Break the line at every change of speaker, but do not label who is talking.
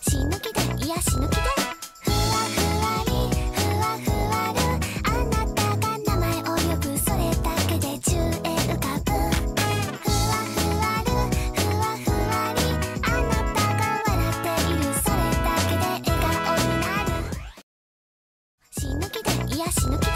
死ぬ気でいや死ぬ気でふわふわりふわふわるあなたが名前を呼ぶそれだけで宙へ浮かぶふわふわるふわふわりあなたが笑っているそれだけで笑顔になる死ぬ気でいや死ぬ気で